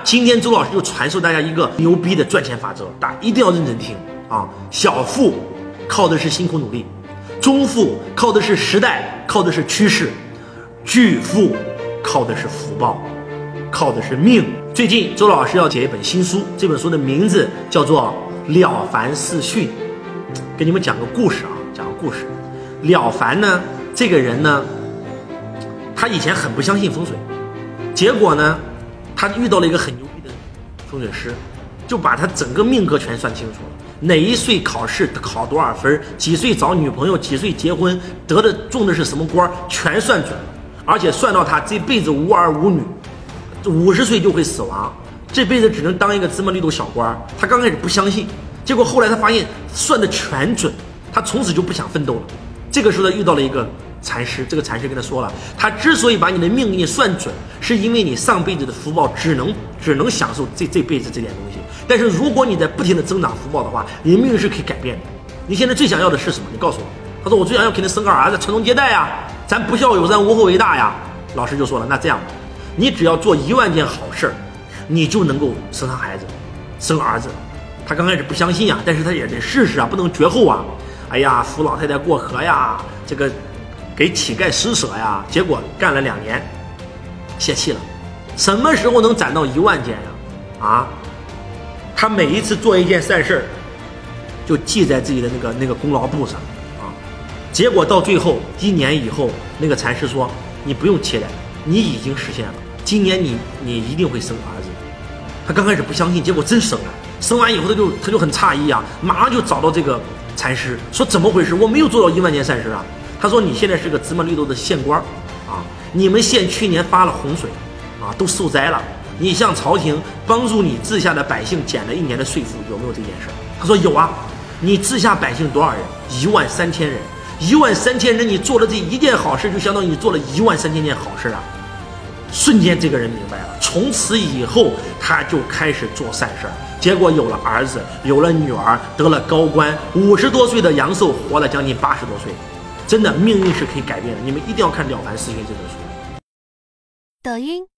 今天周老师就传授大家一个牛逼的赚钱法则，大家一定要认真听啊！小富靠的是辛苦努力，中富靠的是时代，靠的是趋势，巨富靠的是福报，靠的是命。最近周老师要写一本新书，这本书的名字叫做《了凡四训》。给你们讲个故事啊，讲个故事。了凡呢，这个人呢，他以前很不相信风水，结果呢，他遇到了一个很牛逼的风水师，就把他整个命格全算清楚了。哪一岁考试考多少分，几岁找女朋友，几岁结婚，中的是什么官，全算准了。而且算到他这辈子无儿无女，50岁就会死亡，这辈子只能当一个芝麻绿豆小官。他刚开始不相信，结果后来他发现算的全准，他从此就不想奋斗了。这个时候他遇到了一个禅师，这个禅师跟他说了，他之所以把你的命给你算准，是因为你上辈子的福报只能享受这辈子这点东西。但是如果你在不停的增长福报的话，你的命运是可以改变的。你现在最想要的是什么？你告诉我。他说我最想要给你生个儿子，传宗接代呀，咱不孝有三，无后为大呀。老师就说了，那这样吧，你只要做1万件好事，你就能够生上孩子，生儿子。他刚开始不相信呀，但是他也得试试啊，不能绝后啊。哎呀，扶老太太过河呀，这个给乞丐施舍呀，结果干了2年，泄气了。什么时候能攒到1万件呀？啊，他每一次做一件善事，就记在自己的那个功劳簿上啊。结果到最后1年以后，那个禅师说：“你不用期待，你已经实现了。今年你一定会生儿子。”他刚开始不相信，结果真生了。生完以后他就很诧异啊，马上就找到这个禅师说：“怎么回事？我没有做到1万件善事啊。”他说：“你现在是个芝麻绿豆的县官啊，你们县去年发了洪水啊，都受灾了。你向朝廷帮助你治下的百姓减了1年的税赋，有没有这件事？”他说：“有啊。你治下百姓多少人？13000人。13000人，你做了这一件好事，就相当于你做了13000件好事啊。”瞬间这个人明白了，从此以后他就开始做善事，结果有了儿子，有了女儿，得了高官，50多岁的阳寿活了将近80多岁。真的，命运是可以改变的。你们一定要看《了凡四训》这本书。 抖音、